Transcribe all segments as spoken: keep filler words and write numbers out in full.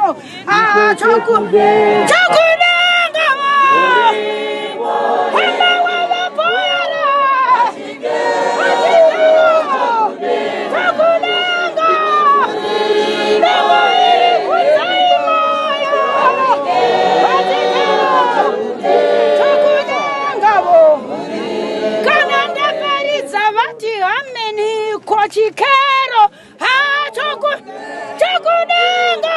chikero ah choku chokunanga hamba wala boyala chokunanga lewo ikuzaimoya chokunanga bo kananda paridza vati hameni kochikero ah choku chokunanga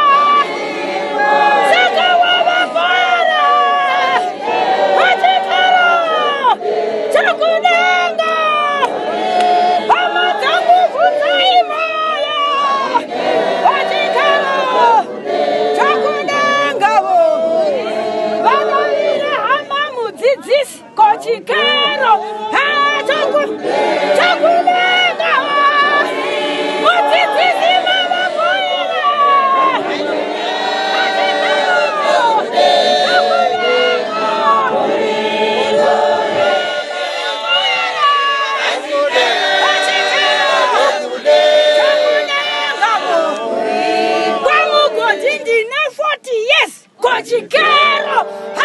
saka wavaboyala kochikero chokunanga hama dzangu kudzaimoya kochikero chokunanga bo vanovire hama mudzidzisi kochikero ah choku chokunanga mudzidzisi vavaboyala Kochikero